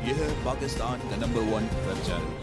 ये है पाकिस्तान का नंबर 1 वेब चैनल।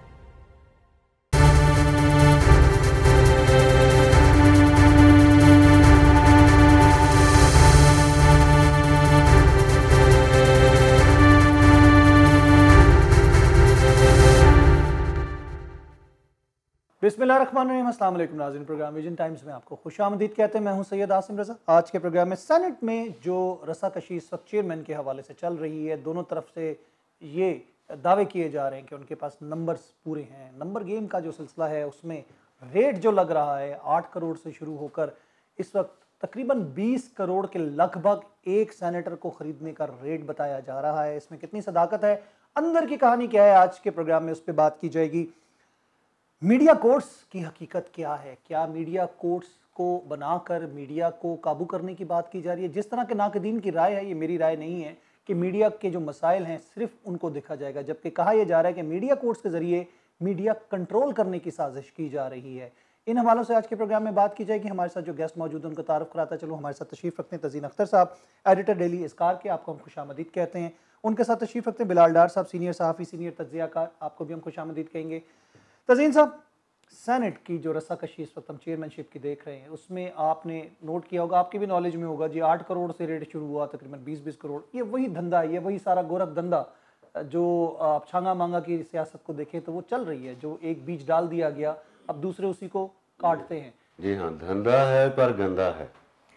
बिस्मिल्लाहिर्रहमानिर्रहीम, अस्सलाम वालेकुम नाज़रीन। प्रोग्राम विजन टाइम्स में आपको खुशामदीद कहते हैं। मैं हूं सैयद आसिम रज़ा। आज के प्रोग्राम में सेनेट में जो रसाकशी इस वक्त चेयरमैन के हवाले से चल रही है, दोनों तरफ से ये दावे किए जा रहे हैं कि उनके पास नंबर्स पूरे हैं। नंबर गेम का जो सिलसिला है उसमें रेट जो लग रहा है 8 करोड़ से शुरू होकर इस वक्त तकरीबन 20 करोड़ के लगभग एक सेनेटर को ख़रीदने का रेट बताया जा रहा है। इसमें कितनी सदाकत है, अंदर की कहानी क्या है, आज के प्रोग्राम में उस पर बात की जाएगी। मीडिया कोर्ट्स की हकीकत क्या है, क्या मीडिया कोर्ट्स को बनाकर मीडिया को काबू करने की बात की जा रही है। जिस तरह के नाकदीन की राय है, ये मेरी राय नहीं है कि मीडिया के जो मसाइल हैं सिर्फ उनको देखा जाएगा, जबकि कहा यह जा रहा है कि मीडिया कोर्ट्स के ज़रिए मीडिया कंट्रोल करने की साजिश की जा रही है। इन हवालों से आज के प्रोग्राम में बात की जाएगी। हमारे साथ जो गेस्ट मौजूद हैं उनका तारुफ कराता चलो। हमारे साथ तशरीफ़ रखते हैं तज़ीन अख्तर साहब, एडिटर डेली इस्कार के, आपको हम खुशामदीद कहते हैं। उनके साथ तशरीफ़ रखते हैं बिलाल डार साहब, सीनियर सहाफ़ी, सीनियर तज्ज़ियाकार, आपको भी हम खुशामदीद कहेंगे। तज़ीन साहब, सेनेट की जो रसाकशी इस वक्त हम चेयरमैनशिप की देख रहे हैं उसमें आपने नोट किया होगा, आपकी भी नॉलेज में होगा जी, 8 करोड़ से रेट शुरू हुआ, तकरीबन 20-20 करोड़। ये वही धंधा है, ये वही सारा गोरख धंधा जो आप छांगा मांगा की सियासत को देखें तो वो चल रही है। जो एक बीज डाल दिया गया, अब दूसरे उसी को काटते हैं। जी हाँ, धंधा है पर गंदा है।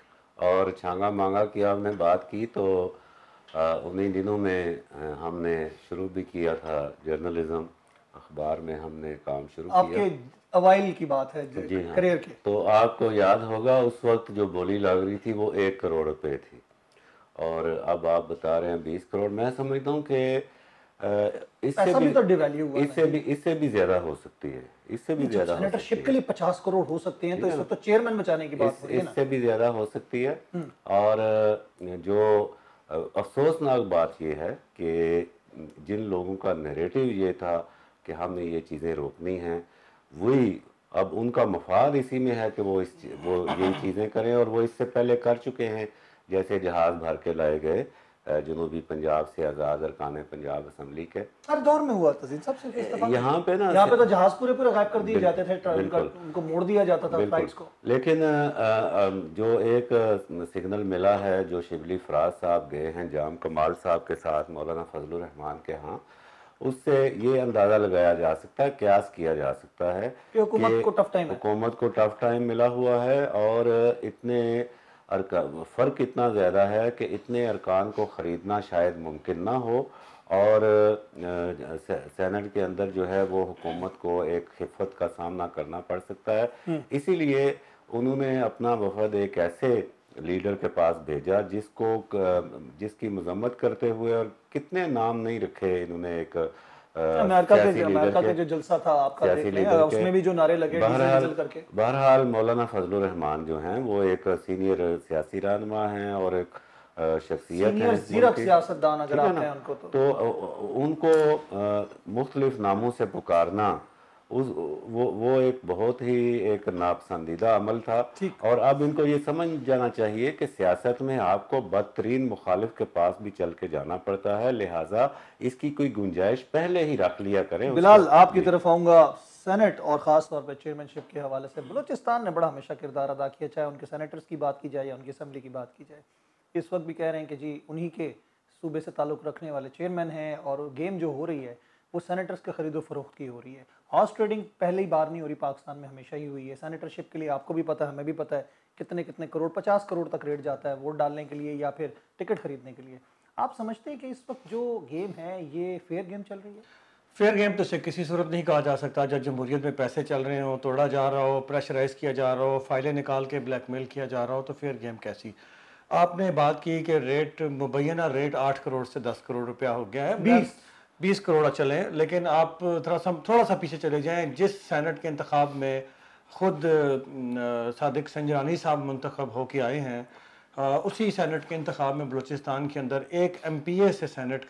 और छांगा मांगा की आपने बात की तो उन्हीं दिनों में हमने शुरू भी किया था जर्नलिज्म, अखबार में हमने काम शुरू किया। आपके अवाइल की बात है जी हाँ, करियर के। तो आपको याद होगा उस वक्त जो बोली लग रही थी वो 1 करोड़ रुपए थी, और अब आप बता रहे हैं 20 करोड़। मैं समझता हूँ कि इससे भी तो डिवैल्यू हुआ, इससे भी ज्यादा हो सकती है, इससे भी ज्यादा। सेनेटरशिप के लिए 50 करोड़ हो सकते हैं, तो इस वक्त तो चेयरमैन बचाने की बात हो रही है ना। इससे भी ज्यादा हो सकती है। और जो अफसोसनाक बात यह है कि जिन लोगों का नैरेटिव ये था कि हमने ये चीज़ें रोकनी हैं, वही अब उनका मफाद इसी में है कि वो यही चीज़ें करें, और वो इससे पहले कर चुके हैं। जैसे जहाज़ भर के लाए गए जनूबी पंजाब से आज़ाद अरकान पंजाब असम्बली के, हर दौर में हुआ तज़ीन सबसे। यहाँ पे तो जहाज़ पूरे गायब कर दिए जाते थे, उनको मोड़ दिया जाता था फ्लाइट्स को। लेकिन जो एक सिग्नल मिला है, जो शिबली फराज साहब गए हैं जाम कमाल साहब के साथ मौलाना फजलुर रहमान के यहाँ, उससे ये अंदाज़ा लगाया जा सकता है, क्यास किया जा सकता है कि हुकूमत को टफ टाइम मिला हुआ है, और इतने फ़र्क इतना ज़्यादा है कि इतने अरकान को ख़रीदना शायद मुमकिन ना हो, और सेनेट के अंदर जो है वो हुकूमत को एक खिफ़त का सामना करना पड़ सकता है। इसीलिए उन्होंने अपना वफद एक ऐसे लीडर के पास भेजा जिसकी मजम्मत करते हुए, और कितने नाम नहीं रखे इन्होंने, एक अमेरिका के जो जलसा था आपका उसमें भी जो नारे लगे बहरहाल मौलाना फजलुर रहमान जो हैं वो एक सीनियर सियासी रहनुमा हैं और एक शख्सियत है, सियासतदान अगर आप हैं उनको, तो उनको मुख्तलिफ नामों से पुकारना वो एक बहुत ही एक नापसंदीदा अमल था। और अब इनको ये समझ जाना चाहिए कि सियासत में आपको बदतरीन मुखालिफ के पास भी चल के जाना पड़ता है, लिहाजा इसकी कोई गुंजाइश पहले ही रख लिया करें। बिलाल, आपकी तरफ आऊँगा। सेनेट और ख़ास तौर पर चेयरमैनशिप के हवाले से बलूचिस्तान ने बड़ा हमेशा किरदार अदा किया, चाहे उनके सेनेटर्स की बात की जाए या उनकी असम्बली की बात की जाए। इस वक्त भी कह रहे हैं कि जी उन्हीं के सूबे से ताल्लुक़ रखने वाले चेयरमैन हैं, और गेम जो हो रही है वो सेनेटर्स के ख़रीदो फरोख्त की हो रही है। हॉर्स ट्रेडिंग पहली बार नहीं हो रही, पाकिस्तान में हमेशा ही हुई है। सेनेटरशिप के लिए आपको भी पता है, हमें भी पता है, कितने कितने करोड़, 50 करोड़ तक रेट जाता है वोट डालने के लिए या फिर टिकट खरीदने के लिए। आप समझते हैं कि इस वक्त जो गेम है ये फेयर गेम चल रही है? फेयर गेम तो इसे किसी सूरत नहीं कहा जा सकता। जब जमहूरियत में पैसे चल रहे हो, तोड़ा जा रहा हो, प्रेशराइज किया जा रहा हो, फाइलें निकाल के ब्लैकमेल किया जा रहा हो, तो फेयर गेम कैसी? आपने बात की कि रेट मुबैना रेट 8 करोड़ से 10 करोड़ रुपया हो गया है, 20 करोड़ चले। लेकिन आप थोड़ा सा पीछे चले जाएं, जिस सेनेट के इंतखाब में खुद सादिक संजरानी साहब मुंतखब होके आए हैं, उसी सेनेट के इंतखाब में बलूचिस्तान के अंदर एक MPA से सेनेट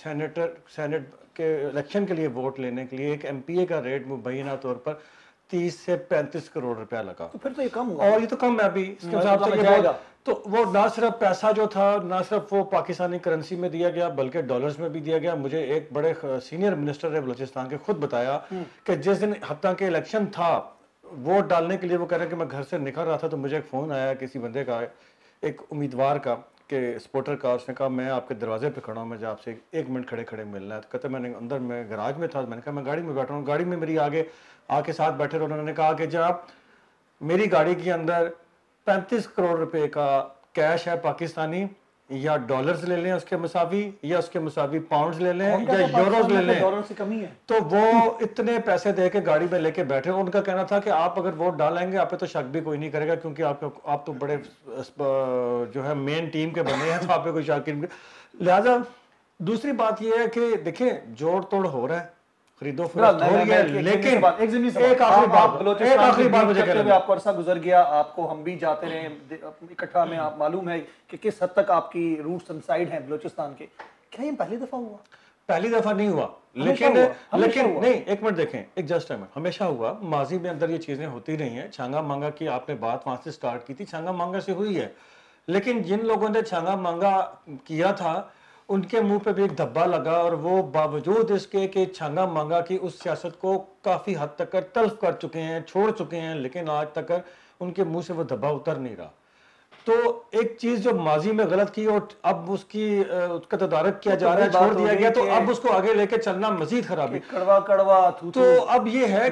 के इलेक्शन के लिए वोट लेने के लिए एक MPA का रेट मुबैना तौर पर 30 से 35 करोड़ रुपया लगा। तो फिर तो ये कम हुआ, और ये तो कम है अभी, इसके हिसाब से تو وہ نہ صرف پیسہ جو تھا نہ صرف وہ پاکستانی کرنسی میں دیا گیا بلکہ ڈالرز میں بھی دیا گیا. مجھے ایک بڑے سینئر منسٹر ہے بلوچستان کے خود بتایا کہ جس دن حتیٰ کہ الیکشن تھا ووٹ ڈالنے کے لیے وہ کہہ رہے ہیں کہ میں گھر سے نکل رہا تھا تو مجھے ایک فون آیا کسی بندے کا, ایک امیدوار کا, کہ سپورٹر کا. اس نے کہا میں آپ کے دروازے پہ کھڑا ہوں, مجھے آپ سے 1 منٹ کھڑے ملنا ہے. تو کہتا میں نے اندر میں گراج میں تھا, میں نے کہا میں گاڑی میں بیٹھا ہوں. گاڑی میں میری آگے آ کے ساتھ بیٹھے رہے. انہوں نے کہا کہ جناب میری گاڑی کے اندر 35 کروڑ روپے کا کیش ہے پاکستانی, یا ڈالرز لے لیں اس کے مساوی, یا اس کے مساوی پاؤنڈز لے لیں, یا یوروز لے لیں. ڈالر سے کمی ہے. تو وہ اتنے پیسے دے کے گاڑی میں لے کے بیٹھے. ان کا کہنا تھا کہ آپ اگر ووٹ ڈالیں گے آپ پہ تو شک بھی کوئی نہیں کرے گا کیونکہ آپ تو بڑے جو ہے مین ٹیم کے بنے ہیں, تو آپ پہ کوئی شک نہیں. لہٰذا دوسری بات یہ ہے کہ دیکھیں جوڑ توڑ ہو رہا ہے, خرید و فروخت ہو رہی ہے, لیکن ایک آخری بات مجھے کہنا ہے, آپ کو عرصہ گزر گیا, آپ کو ہم بھی جاتے رہے اکٹھا میں, آپ معلوم ہے کہ کس حد تک آپ کی روٹس اینڈ سائڈ ہیں بلوچستان کے. کیا یہ پہلی دفعہ ہوا؟ پہلی دفعہ نہیں ہوا, لیکن نہیں, ایک منٹ دیکھیں, ایک جسٹ منٹ, ہمیشہ ہوا. ماضی میں اندر یہ چیزیں ہوتی رہی ہیں. چھانگا مانگا کی آپ نے بات وہاں سے سٹارٹ کی تھی, چھانگا مانگا سے ہوئی ہے, لیکن جن لوگوں نے چھانگا مانگا کیا تھا ان کے منہ پہ بھی ایک دھبا لگا, اور وہ باوجود اس کے کہ چھانگا مانگا کی اس سیاست کو کافی حد تک تلف کر چکے ہیں, چھوڑ چکے ہیں, لیکن آج تک ان کے منہ سے وہ دھبا اتر نہیں رہا. تو ایک چیز جو ماضی میں غلط کی اور اب اس کا تدارک کیا جا رہا ہے, چھوڑ دیا گیا, تو اب اس کو آگے لے کے چلنا مزید خرابی. کڑوا تو اب یہ ہے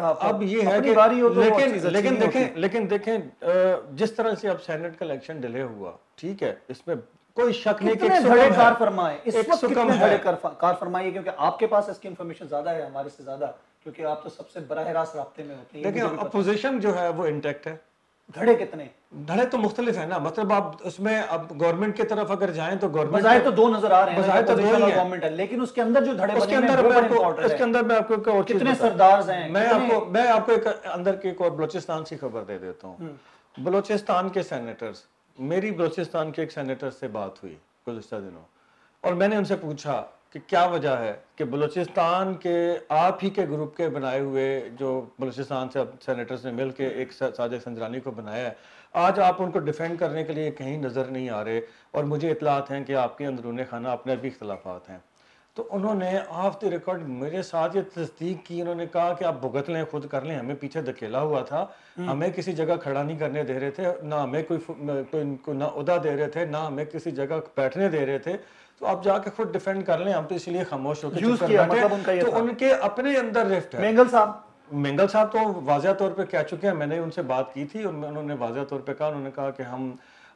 کہ لیکن دیکھیں جس طرح سے اب سینٹ کا الیکشن ڈیلے ہوا, ٹھیک ہے, اس میں کوئی شک نہیں کہ بڑے کار فرمائے اس وقت کتنے بڑے کار فرمائے, کیونکہ آپ کے پاس اس کی انفارمیشن زیادہ ہے ہمارے سے زیادہ, کیونکہ آپ تو سب سے براہ راست رابطے میں ہوتے ہیں. لیکن اپوزیشن جو ہے وہ انٹیکٹ ہے. دھڑے کتنے؟ دھڑے تو مختلف ہیں نا, مطلب آپ اس میں اب گورنمنٹ کی طرف اگر جائیں تو گورنمنٹ بظاہر تو دو نظر آ رہے ہیں, بظاہر تو دو ہی گورنمنٹ ہے, لیکن اس کے اندر جو دھڑے اس کے اندر میں آپ کو کتنے سردارز ہیں, میں آپ کو ایک اندر کی ایک اور بلوچستان سے خبر دے دیتا ہوں. بلوچستان کے سینیٹرز, میری بلوچستان کے ایک سینیٹر سے بات ہوئی گزشتہ دنوں, اور میں نے ان سے پوچھا کہ کیا وجہ ہے کہ بلوچستان کے آپ ہی کے گروپ کے بنائے ہوئے جو بلوچستان سے سینیٹرز نے مل کے ایک ساجد سنجرانی کو بنایا ہے, آج آپ ان کو ڈیفینڈ کرنے کے لیے کہیں نظر نہیں آ رہے, اور مجھے اطلاعات ہیں کہ آپ کے اندرون خانہ اپنے بھی اختلافات ہیں. تو انہوں نے آف دی ریکارڈ میرے ساتھ یہ تصدیق کی, انہوں نے کہا کہ آپ بھگت لیں, خود کر لیں, ہمیں پیچھے دھکیلا ہوا تھا, ہمیں کسی جگہ کھڑا نہیں کرنے دے رہے تھے, نہ ہمیں کوئی نہ عہدہ دے رہے تھے, نہ ہمیں کسی جگہ بیٹھنے دے رہے تھے, تو آپ جا کے خود ڈیفینڈ کر لیں, ہم تو اس لیے خاموش ہو کے چپ کر بیٹھے. تو ان کے اپنے اندر رفٹ ہے. مینگل صاحب تو واضح طور پہ کہہ چکے ہیں, میں نے ان سے بات کی تھی, انہوں نے واضح طور پہ کہا, انہوں نے کہا کہ ہم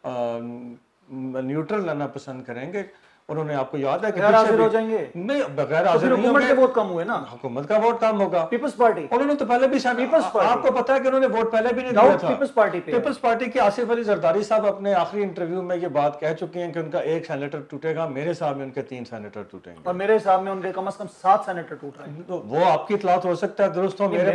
نیوٹرل رہنا پسند کریں گے. انہوں نے آپ کو یاد ہے کہ بغیر حاضر ہو جائیں گے, نہیں بغیر حاضر نہیں حکومت کے ووٹ کم ہوئے نا, حکومت کا ووٹ کم ہوگا. پیپلز پارٹی انہوں نے تو پہلے بھی آپ کو پتا ہے کہ انہوں نے ووٹ پہلے بھی نہیں دیا تھا پیپلز پارٹی کے. آصف علی زرداری صاحب اپنے آخری انٹرویو میں یہ بات کہہ چکے ہیں کہ ان کا 1 سینیٹر ٹوٹے گا, میرے حساب میں ان کے 3 سینیٹر ٹوٹیں گے, اور میرے حساب میں ان کے کم از کم 7 سینیٹر ٹوٹ رہے ہیں. وہ آپ کی اطلاعات ہو سکتا ہے درست ہو, میرے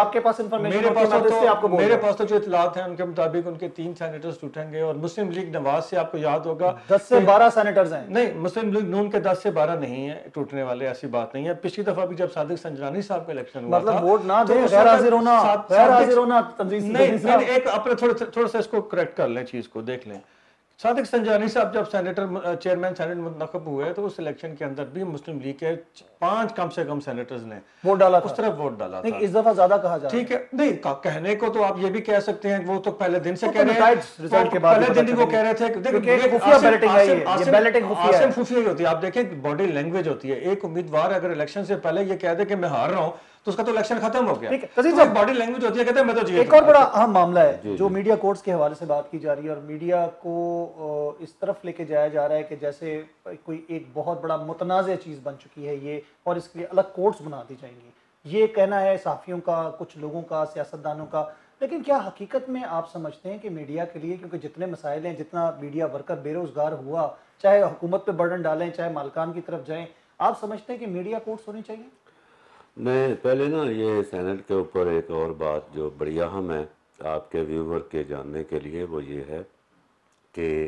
پاس تو جو اطلاعات ہیں ان کے مطابق ان کے 3 سینیٹرز ٹوٹیں گے. اور مسلم لیگ نواز سے آپ کو یاد ہوگا 10 سے 12 سینیٹرز ہیں. نہیں, مسلم لیگ نون کے 10 سے 12 نہیں ہیں ٹوٹنے والے, ایسی بات نہیں ہے. پچھلی دفعہ بھی جب صادق سنجرانی صاحب کا الیکشن ہوا تھا, مطلب ووٹ نہ دے, غیر حاضر ہونا تنظیم نہیں, ایک اپنے تھوڑا سا اس کو کریکٹ کر لیں, چیز کو دیکھ لیں. صادق سنجرانی صاحب جب چیئرمین سینٹ منتخب ہوئے تو اس الیکشن کے اندر بھی مسلم لیگ کے 5 کم سے کم سینیٹرز نے ووٹ ڈالا, اس طرح ووٹ ڈالا تھا. اس دفعہ زیادہ کہا جا رہا ہے, ٹھیک ہے, نہیں کہنے کو تو آپ یہ بھی کہہ سکتے ہیں, وہ تو پہلے دن سے کہہ رہے ہیں, پہلے دن ہی وہ کہہ رہے تھے. آسم خفیہ ہی ہوتی ہے, آپ دیکھیں باڈی لینگویج ہوتی ہے. ایک امیدوار اگر الیکشن سے پہلے یہ کہہ دے کہ میں ہار رہا ہوں تو اس کا تو الیکشن ختم ہو گیا. باڈی لینگویج ہوتی ہے, کہتے ہیں میں تو جیت. ایک اور بڑا اہم معاملہ ہے جو میڈیا کورٹس کے حوالے سے بات کی جا رہی ہے, اور میڈیا کو اس طرف لے کے جایا جا رہا ہے کہ جیسے کوئی ایک بہت بڑا متنازع چیز بن چکی ہے یہ, اور اس کے لیے الگ کورٹس بنا دی جائیں گی. یہ کہنا ہے صحافیوں کا, کچھ لوگوں کا, سیاستدانوں کا. لیکن کیا حقیقت میں آپ سمجھتے ہیں کہ میڈیا کے لیے, کیونکہ جتنے مسائل ہیں, جتنا میڈیا ورکر بے روزگار ہوا, چاہے حکومت پہ برڈن ڈالیں چاہے مالکان کی طرف جائیں, آپ سمجھتے ہیں کہ میڈیا کورٹس ہونی چاہیے؟ میں پہلے نا یہ سینٹ کے اوپر ایک اور بات جو بڑی اہم ہے آپ کے ویور کے جاننے کے لیے, وہ یہ ہے کہ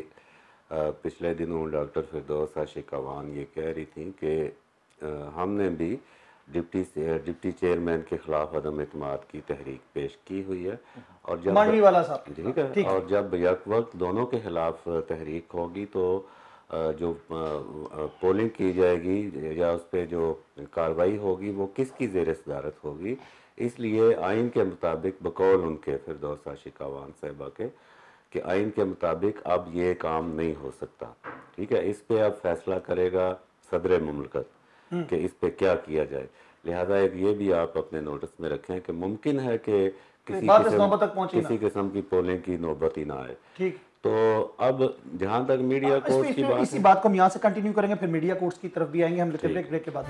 پچھلے دنوں ڈاکٹر فردوس عاشقوان یہ کہہ رہی تھیں کہ ہم نے بھی ڈپٹی چیئرمین کے خلاف عدم اعتماد کی تحریک پیش کی ہوئی ہے، اور جب مانوی والا صاحب ٹھیک ہے، اور جب یک وقت دونوں کے خلاف تحریک ہوگی تو جو پولنگ کی جائے گی یا اس پہ جو کارروائی ہوگی وہ کس کی زیر صدارت ہوگی. اس لیے آئین کے مطابق بقول ان کے فردوس عاشق عوان صاحبہ کے کہ آئین کے مطابق اب یہ کام نہیں ہو سکتا. ٹھیک ہے، اس پہ اب فیصلہ کرے گا صدر مملکت کہ اس پہ کیا کیا جائے. لہذا ایک یہ بھی آپ اپنے نوٹس میں رکھیں کہ ممکن ہے کہ کسی قسم کی پولنگ کی نوبت ہی نہ آئے. ٹھیک، تو اب جہاں تک میڈیا کورٹس کی بات اسی بات کو ہم یہاں سے کنٹینیو کریں گے، پھر میڈیا کورٹس کی طرف بھی آئیں گے. ہم لیتے بریک کے بعد.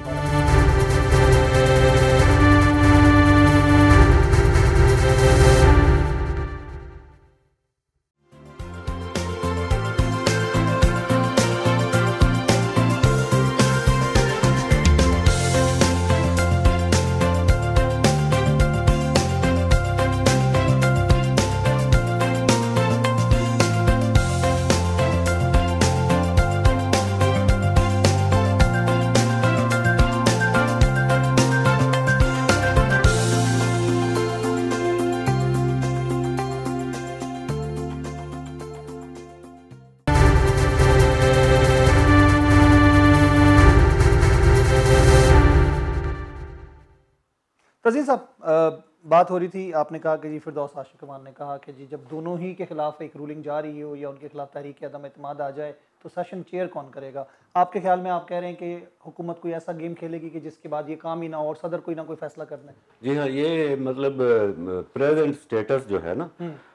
رضی صاحب، بات ہو رہی تھی، آپ نے کہا کہ جی فردوس عاشق عوان نے کہا کہ جی جب دونوں ہی کے خلاف ایک رولنگ جا رہی ہو یا ان کے خلاف تحریک عدم اعتماد آ جائے تو سیشن چیئر کون کرے گا؟ آپ کے خیال میں آپ کہہ رہے ہیں کہ حکومت کوئی ایسا گیم کھیلے گی کہ جس کے بعد یہ کام ہی نہ ہو اور صدر کوئی نہ کوئی فیصلہ کرنا ہے؟ جی ہاں، یہ مطلب پریزنٹ سٹیٹس جو ہے نا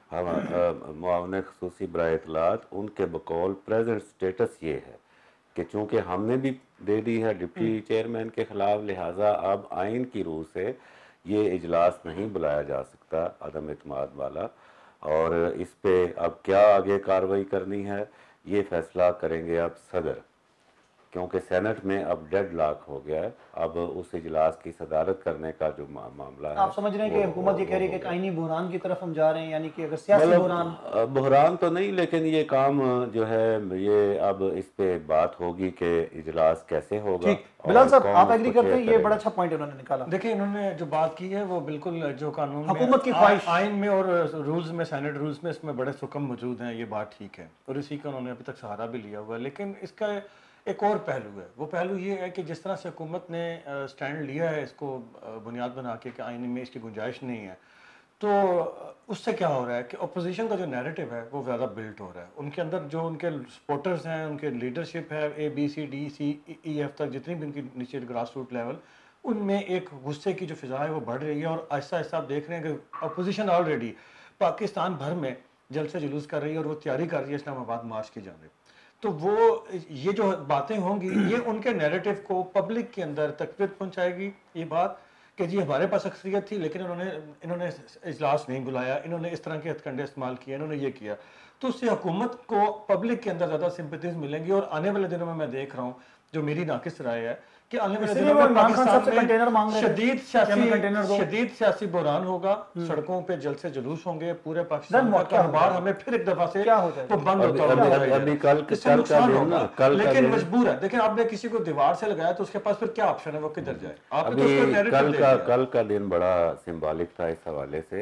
معاون خصوصی برائے اطلاعات، ان کے بقول پریزنٹ سٹیٹس یہ ہے کہ چونکہ ہم نے بھی دے دی ہے ڈپٹی چیئرمین کے خلاف، لہٰذا اب آئین کی روح سے یہ اجلاس نہیں بلایا جا سکتا عدم اعتماد والا، اور اس پہ اب کیا آگے کارروائی کرنی ہے یہ فیصلہ کریں گے اب صدر، کیونکہ سینٹ میں اب ڈیڈ لاک ہو گیا ہے. اب اس اجلاس کی صدارت کرنے کا جو معاملہ ہے، آپ سمجھ رہے ہیں کہ حکومت یہ کہہ رہی ہے کہ آئینی بحران کی طرف ہم جا رہے ہیں، یعنی کہ اگر سیاسی بحران تو نہیں، لیکن یہ کام جو ہے یہ اب اس پہ بات ہوگی کہ اجلاس کیسے ہوگا. بلال صاحب، آپ ایگری کرتے ہیں؟ یہ بڑا اچھا پوائنٹ انہوں نے نکالا. دیکھیں، انہوں نے جو بات کی ہے وہ بالکل جو قانون حکومت کی خواہش، آئین میں اور رولز میں، سینٹ رولز میں، اس میں بڑے سکم موجود ہیں. یہ بات ٹھیک ہے اور اسی کا انہوں نے ابھی تک سہارا بھی لیا ہوا ہے. لیکن اس کا ایک اور پہلو ہے. وہ پہلو یہ ہے کہ جس طرح سے حکومت نے سٹینڈ لیا ہے اس کو بنیاد بنا کے کہ آئین میں اس کی گنجائش نہیں ہے، تو اس سے کیا ہو رہا ہے کہ اپوزیشن کا جو نیریٹو ہے وہ زیادہ بلٹ ہو رہا ہے. ان کے اندر جو ان کے سپورٹرز ہیں، ان کے لیڈرشپ ہے ABCDCEF تک جتنی بھی ان کی نیچے گراس روٹ لیول، ان میں ایک غصے کی جو فضا ہے وہ بڑھ رہی ہے. اور آہستہ آہستہ آپ دیکھ رہے ہیں کہ اپوزیشن آلریڈی پاکستان بھر میں جلسے جلوس کر رہی ہے اور وہ تیاری کر رہی ہے اسلام آباد مارچ کی جانب. تو وہ یہ جو باتیں ہوں گی یہ ان کے نیریٹو کو پبلک کے اندر تقویت پہنچائے گی. یہ بات کہ جی ہمارے پاس اکثریت تھی لیکن انہوں نے اجلاس نہیں بلایا، انہوں نے اس طرح کے ہتھ کنڈے استعمال کیے، انہوں نے یہ کیا. تو اس سے حکومت کو پبلک کے اندر زیادہ سمپتیز ملیں گی. اور آنے والے دنوں میں دیکھ رہا ہوں، جو میری ناقص رائے ہے کہ آنے والے دنوں میں پاکستان میں شدید سیاسی بحران ہوگا. سڑکوں پہ جلسے جلوس ہوں گے، پورے پاکستان کا کاروبار ہمیں پھر ایک دفعہ سے بند ہوتا ہے. لیکن مجبور ہے. دیکھیں، آپ نے کسی کو دیوار سے لگایا تو اس کے پاس پھر کیا آپشن ہے، وہ کدھر جائے. آپ نے کل کا دن بڑا سمبولک تھا اس حوالے سے.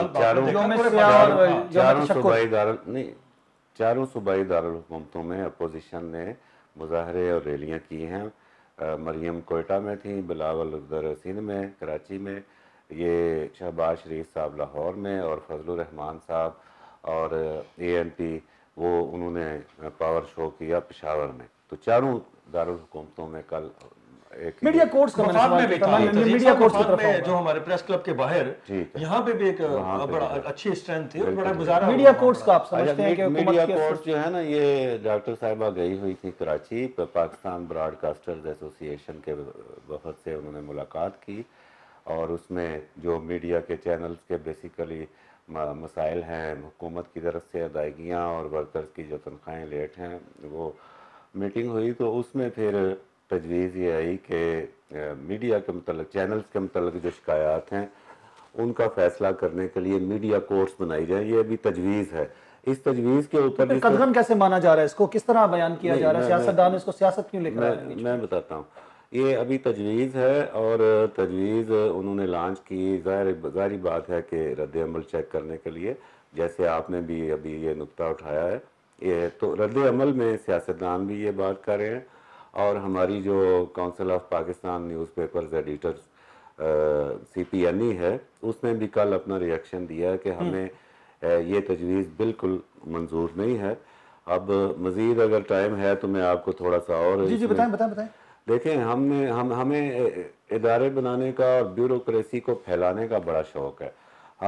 چاروں صوبائی دارالحکومتوں میں اپوزیشن نے مظاہرے اور ریلیاں کی ہیں. مریم کوئٹہ میں تھیں، بلاول ادھر سندھ میں، کراچی میں، یہ شہباز شریف صاحب لاہور میں، اور فضل الرحمان صاحب اور ANP وہ انہوں نے پاور شو کیا پشاور میں. تو چاروں دارالحکومتوں میں کل ایک میڈیا کورٹس کا میڈیا کورٹس کی طرف جو ہمارے پریس کلب کے باہر یہاں پہ بھی ایک بڑا اچھی اسٹرینتھ تھی اور بڑا گزارا. میڈیا کورٹس کا آپ سمجھتے ہیں کہ میڈیا کورٹس جو ہے نا، یہ ڈاکٹر صاحبہ گئی ہوئی تھی کراچی، پاکستان براڈ کاسٹرز ایسوسی ایشن کے وفد سے انہوں نے ملاقات کی، اور اس میں جو میڈیا کے چینلز کے بیسیکلی مسائل ہیں، حکومت کی طرف سے ادائیگیاں اور ورکرز کی جو تنخواہیں لیٹ ہیں، وہ میٹنگ ہوئی. تو اس میں پھر تجویز یہ آئی کہ میڈیا کے متعلق، چینلز کے متعلق جو شکایات ہیں ان کا فیصلہ کرنے کے لیے میڈیا کورٹس بنائی جائیں. یہ ابھی تجویز ہے. اس تجویز کے اوپر قدغن کیسے مانا جا رہا ہے؟ اس کو کس طرح بیان کیا جا رہا ہے؟ سیاستدان اس کو سیاست کیوں لے کر آئے ہیں؟ میں بتاتا ہوں. یہ ابھی تجویز ہے اور تجویز انہوں نے لانچ کی، ظاہری بات ہے کہ رد عمل چیک کرنے کے لیے، جیسے آپ نے بھی ابھی یہ نقطہ اٹھایا ہے، یہ تو رد عمل میں سیاستدان بھی یہ بات کر رہے ہیں، اور ہماری جو council of Pakistan newspapers editors C P N E ہے، اس نے بھی کل اپنا ریئیکشن دیا ہے کہ ہمیں یہ تجویز بالکل منظور نہیں ہے۔ اب مزید اگر ٹائم ہے تو میں آپ کو تھوڑا سا اور جی بتائیں بتائیں۔ دیکھیں، ہمیں ادارے بنانے کا اور بیوروکریسی کو پھیلانے کا بڑا شوق ہے۔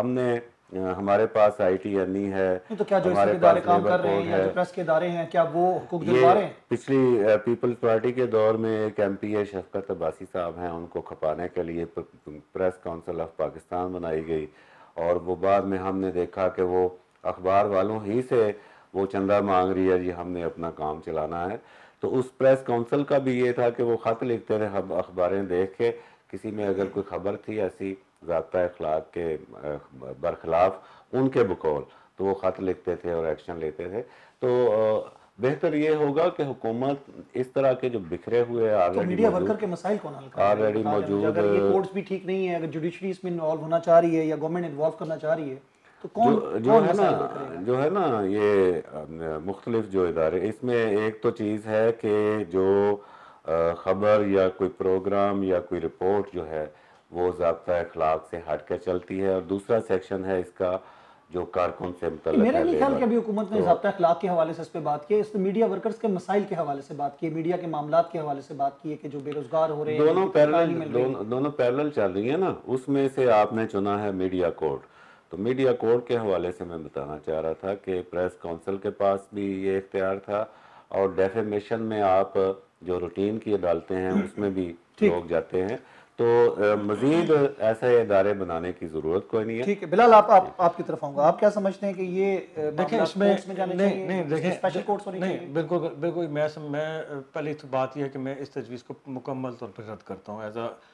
ہمارے پاس آئی ٹی این ای ہے، تو کیا جو اس ہمارے ادارے پاس کام لیبر کر رہے کوڈ ہیں یا ہے۔ جو پریس کے ادارے ہیں، کیا وہ حقوق دلوا رہے ہیں؟ پچھلی پیپلز پارٹی کے دور میں ایک ایم پی اے شفقت عباسی صاحب ہیں، ان کو کھپانے کے لیے پریس کونسل آف پاکستان بنائی گئی، اور وہ بعد میں ہم نے دیکھا کہ وہ اخبار والوں ہی سے وہ چندہ مانگ رہی ہے، جی ہم نے اپنا کام چلانا ہے۔ تو اس پریس کونسل کا بھی یہ تھا کہ وہ خط لکھتے تھے اخباریں دیکھ کے، کسی میں اگر کوئی خبر تھی ایسی ضابطہ اخلاق کے برخلاف ان کے بقول، تو وہ خط لکھتے تھے اور ایکشن لیتے تھے۔ تو بہتر یہ ہوگا کہ حکومت اس طرح کے جو بکھرے ہوئے تو میڈیا ورکر کے مسائل کون حل کر رہے ہیں؟ موجود، اگر یہ کورٹس بھی ٹھیک نہیں ہے، اگر جوڈیشری اس میں انوالو ہونا چاہ رہی ہے یا گورنمنٹ انوالو کرنا چاہ رہی ہے، تو کون جو ہے نا یہ مختلف جو ادارے، اس میں ایک تو چیز ہے کہ جو خبر یا کوئی پروگرام یا کوئی رپورٹ جو ہے وہ ضابطہ اخلاق سے ہٹ کے چلتی ہے، اور دوسرا سیکشن ہے اس کا جو کارکن سے متعلق ہے۔ میرا نہیں خیال کہ ابھی حکومت نے ضابطہ اخلاق کے حوالے سے اس پہ بات کی ہے، اس نے میڈیا ورکرز کے مسائل کے حوالے سے بات کی ہے، میڈیا کے معاملات کے حوالے سے بات کی ہے کہ جو بے روزگار ہو رہے ہیں، دونوں پیرلل چل رہی ہیں نا۔ اس میں سے آپ نے چنا ہے میڈیا کوڈ، تو میڈیا کوڈ کے حوالے سے میں بتانا چاہ رہا تھا کہ پریس کونسل کے پاس بھی یہ اختیار تھا، اور ڈیفیمیشن میں آپ جو روٹین کی ڈالتے ہیں اس میں بھی لوگ جاتے ہیں، تو مزید ایسے ادارے بنانے کی ضرورت کوئی نہیں ہے۔ ٹھیک ہے بلال، آپ کی طرف آؤں گا، آپ کیا سمجھتے ہیں کہ یہ دیکھیں اس میں نہیں بالکل میں پہلی تو بات یہ ہے کہ میں اس تجویز کو مکمل طور پر رد کرتا ہوں، ایز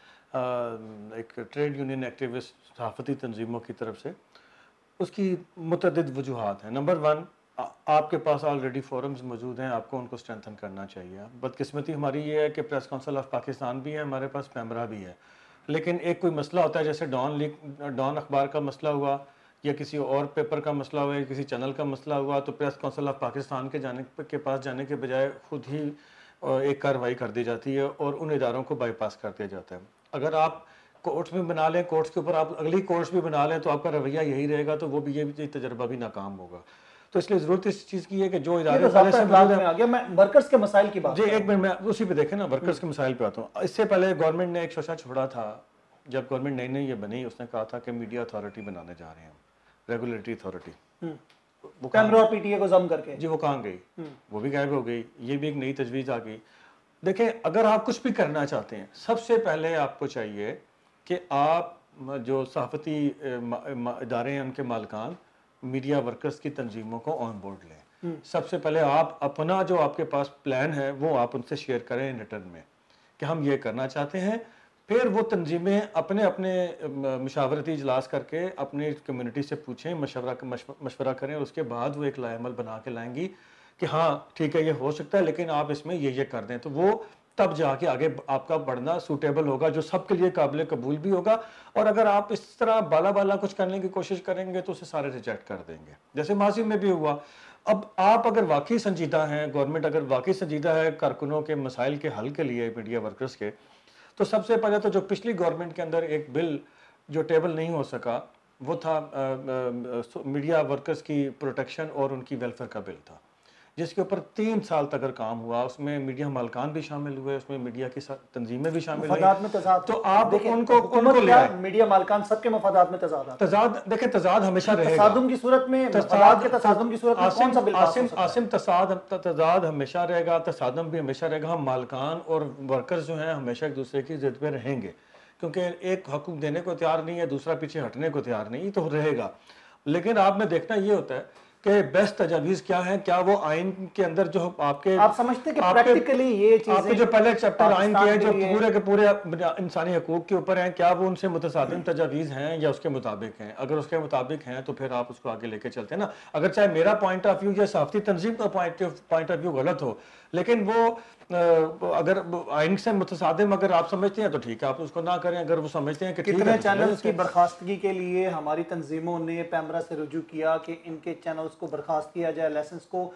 ایک ٹریڈ یونین ایکٹیوسٹ صحافتی تنظیموں کی طرف سے۔ اس کی متعدد وجوہات ہیں۔ نمبر 1، آپ کے پاس آلریڈی فورمز موجود ہیں، آپ کو ان کو اسٹرینتھن کرنا چاہیے۔ بدقسمتی ہماری یہ ہے کہ پریس کونسل آف پاکستان بھی ہے، ہمارے پاس پیمرا بھی ہے، لیکن ایک کوئی مسئلہ ہوتا ہے، جیسے ڈان اخبار کا مسئلہ ہوا یا کسی اور پیپر کا مسئلہ ہوا یا کسی چینل کا مسئلہ ہوا، تو پریس کونسل آف پاکستان کے پاس جانے کے بجائے خود ہی ایک کارروائی کر دی جاتی ہے اور ان اداروں کو بائی پاس کر دیا جاتا ہے۔ اگر آپ کورٹس میں بنا لیں، کورٹس کے اوپر آپ اگلی کورٹس بھی بنا لیں، تو آپ کا رویہ یہی رہے گا، تو وہ بھی یہ تجربہ بھی ناکام ہوگا۔ تو اس لیے ضرورت اس چیز کی ہے کہ جو ادارے میں ورکرز کے مسائل کی بات، جی ایک منٹ میں اسی پہ دیکھیں نا، ورکرز کے مسائل پہ آتا ہوں۔ اس سے پہلے گورنمنٹ نے ایک شوشہ چھوڑا تھا، جب گورنمنٹ نئی یہ بنی، اس نے کہا تھا کہ میڈیا اتھارٹی بنانے جا رہے ہیں، ریگولیٹری اتھارٹی۔ وہ پیمرا اور پی ٹی اے کو ضم کر کے جی وہ کہاں گئی؟ وہ بھی غائب ہو گئی۔ یہ بھی ایک نئی تجویز آ گئی۔ دیکھیں، اگر آپ کچھ بھی کرنا چاہتے ہیں، سب سے پہلے آپ کو چاہیے کہ آپ جو صحافتی ادارے ہیں ان کے مالکان میڈیا ورکرز کی تنظیموں کو آن بورڈ لیں۔ سب سے پہلے آپ اپنا جو آپ کے پاس پلان ہے وہ آپ ان سے شیئر کریں ان ریٹرن میں کہ ہم یہ کرنا چاہتے ہیں۔ پھر وہ تنظیمیں اپنے مشاورتی اجلاس کر کے اپنی کمیونٹی سے پوچھیں، مشورہ کریں، اور اس کے بعد وہ ایک لائحہ عمل بنا کے لائیں گی کہ ہاں ٹھیک ہے یہ ہو سکتا ہے، لیکن آپ اس میں یہ کر دیں، تو وہ تب جا کے آگے آپ کا بڑھنا سوٹیبل ہوگا، جو سب کے لیے قابل قبول بھی ہوگا۔ اور اگر آپ اس طرح بالا کچھ کرنے کی کوشش کریں گے تو اسے سارے ریجیکٹ کر دیں گے، جیسے ماضی میں بھی ہوا۔ اب آپ اگر واقعی سنجیدہ ہیں، گورنمنٹ اگر واقعی سنجیدہ ہے کارکنوں کے مسائل کے حل کے لیے میڈیا ورکرز کے، تو سب سے پہلے تو جو پچھلی گورنمنٹ کے اندر ایک بل جو ٹیبل نہیں ہو سکا وہ تھا میڈیا ورکرز کی پروٹیکشن اور ان کی ویلفیئر کا بل تھا، جس کے اوپر 3 سال تک کام ہوا۔ اس میں میڈیا مالکان بھی شامل ہوئے، اس میں میڈیا کی تنظیمیں بھی شامل ہوئی۔ مفادات میں تضاد، تو آپ ان کو لے آئے۔ میڈیا مالکان سب کے مفادات میں تضاد آتا ہے۔ تضاد دیکھیں، تضاد ہمیشہ رہے گا۔ تصادم کی صورت میں، مفادات کے تصادم کی صورت میں کون سا بل پاس ہو سکتا ہے؟ تضاد ہمیشہ رہے گا، تصادم بھی ہمیشہ رہے گا۔ ہم مالکان اور ورکرز جو ہیں ہمیشہ ایک دوسرے کی ضد پہ رہیں گے، کیونکہ ایک حقوق دینے کو تیار نہیں ہے، دوسرا پیچھے ہٹنے کو تیار نہیں، تو رہے گا۔ لیکن آپ نے دیکھنا یہ ہوتا ہے کہ بیسٹ تجاویز کیا ہیں، کیا وہ آئین کے اندر جو آپ سمجھتے کہ پریکٹیکلی یہ چیزیں، آپ کے جو پہلے چیپٹر آئین کے ہیں جو پورے کے پورے انسانی حقوق کے اوپر ہیں، کیا وہ ان سے متصادم تجاویز ہیں یا اس کے مطابق ہیں؟ اگر اس کے مطابق ہیں تو پھر آپ اس کو آگے لے کے چلتے ہیں نا۔ اگر چاہے میرا پوائنٹ آف ویو یا صحافتی تنظیم کا پوائنٹ آف ویو غلط ہو، لیکن وہ اگر آئین سے متصادم اگر آپ سمجھتے ہیں تو ٹھیک ہے، آپ اس کو نہ کریں. اگر وہ سمجھتے ہیں کہ ٹھیک ہے، کتنے چینلز کی برخاستگی کے لیے ہماری تنظیموں نے پیمرا سے رجوع کیا کہ ان کے چینلز کو برخاست کیا جائے، لائسنس کو،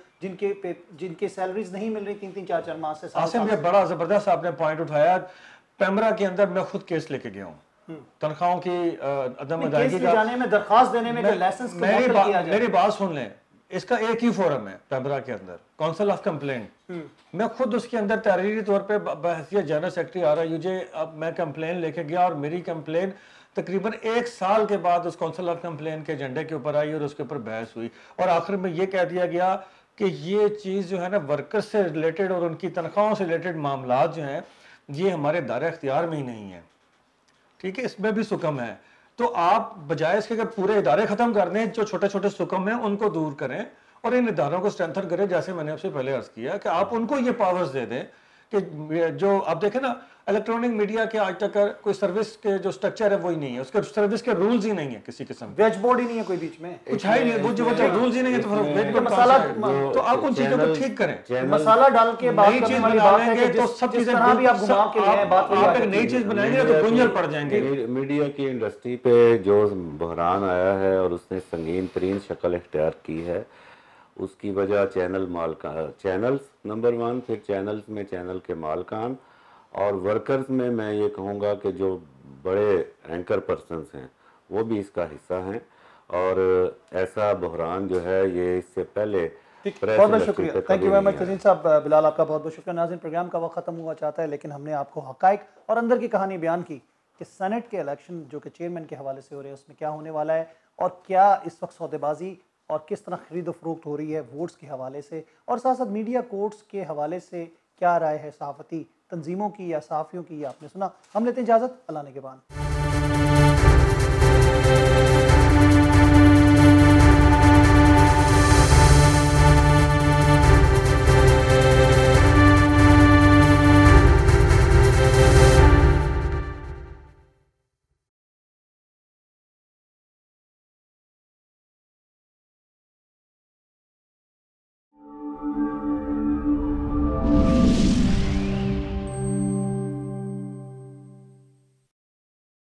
جن کے سیلریز نہیں مل رہی 3-4 ماہ سے. عاصم یہ بڑا زبردست آپ نے پوائنٹ اٹھایا. پیمرا کے اندر میں خود کیس لے کے گیا ہوں تنخواہوں کی عدم ادائیگی کا. جانے میں درخواست دینے میں کہ لائسنس کو معطل کیا جائے. میری بات سن لیں، اس کا ایک ہی فورم ہے پیمرا کے اندر، کونسل آف کمپلینٹ. میں خود اس کے اندر تحریری طور پہ بحیثیت جنرل سیکرٹری آ رہا یوجے اب میں کمپلین لے کے گیا، اور میری کمپلین تقریباً 1 سال کے بعد اس کونسل آف کمپلین کے ایجنڈے کے اوپر آئی اور اس کے اوپر بحث ہوئی، اور آخر میں یہ کہہ دیا گیا کہ یہ چیز جو ہے نا ورکر سے ریلیٹڈ اور ان کی تنخواہوں سے ریلیٹڈ معاملات جو ہیں یہ ہمارے دائرہ اختیار میں ہی نہیں ہیں. ٹھیک ہے، اس میں بھی سکم ہے. تو آپ بجائے اس کے کہ پورے ادارے ختم کر دیں، جو چھوٹے چھوٹے سکم ہیں ان کو دور کریں اور ان اداروں کو اسٹرینتھن کریں. جیسے میں نے آپ سے پہلے عرض کیا کہ آپ ان کو یہ پاورز دے دیں کہ جو آپ دیکھیں نا الیکٹرانک میڈیا کے آج تک کوئی سروس کے جو سٹرکچر ہے وہی نہیں ہے، اس کے سروس کے رولز ہی نہیں ہیں کسی قسم کے. ویج بورڈ ہی نہیں ہے کوئی بیچ میں، کچھ ہے ہی نہیں، وہ جو رولز ہی نہیں ہے تو پھر ویج بورڈ کہاں سے ہے؟ تو آپ ان چیزوں کو ٹھیک کریں. مسالہ ڈال کے بات کرنے والی بات ہے کہ تو سب چیزیں بھی آپ گھما کے لے آئیں، بات آپ ایک نئی چیز بنائیں گے تو گنجل پڑ جائیں گے. میڈیا کی انڈسٹری پہ جو بحران آیا ہے اور اس نے سنگین ترین شکل اختیار کی ہے، اس کی وجہ چینلز نمبر 1، پھر چینلز میں چینل کے مالکان اور ورکرز میں یہ کہوں گا کہ جو بڑے اینکر پرسنز ہیں وہ بھی اس کا حصہ ہیں. اور ایسا بحران جو ہے یہ اس سے پہلے بہت بہت شکریہ. Thank you very much Tazeen sahib. Bilal آپ کا بہت بہت شکریہ. ناظرین پروگرام کا وقت ختم ہوا چاہتا ہے، لیکن ہم نے آپ کو حقائق اور اندر کی کہانی بیان کی کہ سینٹ کے الیکشن جو کہ چیئرمین کے حوالے سے ہو رہے ہیں اس میں کیا ہونے والا ہے، اور کیا اس وقت سودے بازی اور کس طرح خرید و فروخت ہو رہی ہے ووٹس کے حوالے سے، اور ساتھ ساتھ میڈیا کورٹس کے حوالے سے کیا رائے ہے صحافتی تنظیموں کی یا صحافیوں کی، یہ آپ نے سنا. ہم لیتے ہیں اجازت. اللہ نے کے بان.